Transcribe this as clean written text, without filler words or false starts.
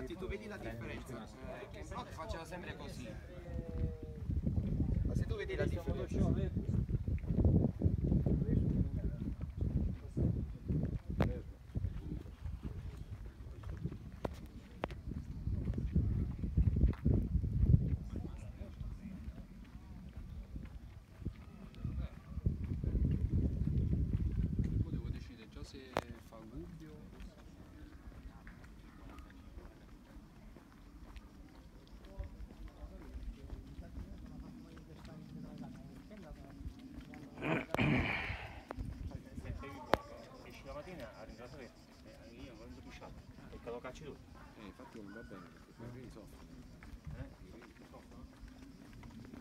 infatti tu vedi la differenza, che Brock faceva sempre così. Ma se tu vedi la differenza. Devo decidere già se fa Gubbio. Esci la mattina a ringraziare io non ho pisciato perché lo cacci tu. Infatti non va bene perché poi i rini soffrono. I rini soffrono?